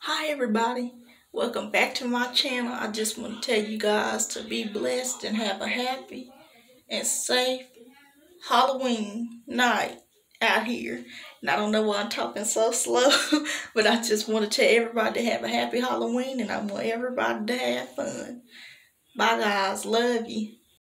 Hi everybody, welcome back to my channel. I just want to tell you guys to be blessed and have a happy and safe Halloween night out here. And I don't know why I'm talking so slow, but I just want to tell everybody to have a happy Halloween and I want everybody to have fun. Bye guys, love you.